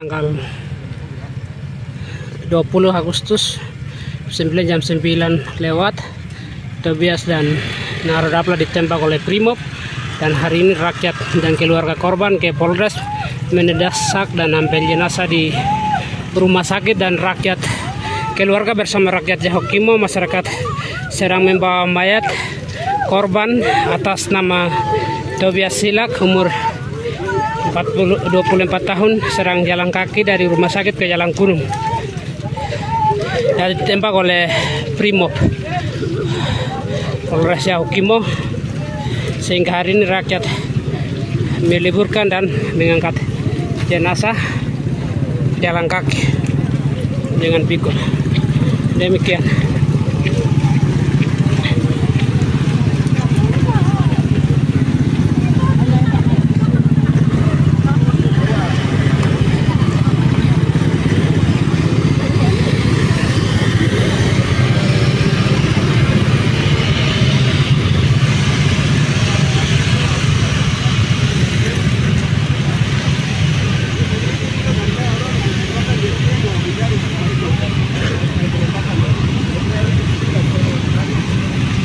Tanggal 20 Agustus 9 jam 9 lewat Tobias dan Narodapla ditembak oleh Brimob, dan hari ini rakyat dan keluarga korban ke Polres mendesak dan ambil jenazah di rumah sakit, dan rakyat keluarga bersama rakyat Jahokimo masyarakat sedang membawa mayat korban atas nama Tobias Silak umur 24 tahun sedang jalan kaki dari rumah sakit ke Jalan Gunung. Dan ditembak oleh Brimob Polres Jahokimo, sehingga hari ini rakyat meliburkan dan mengangkat jenazah jalan kaki dengan pikul. Demikian.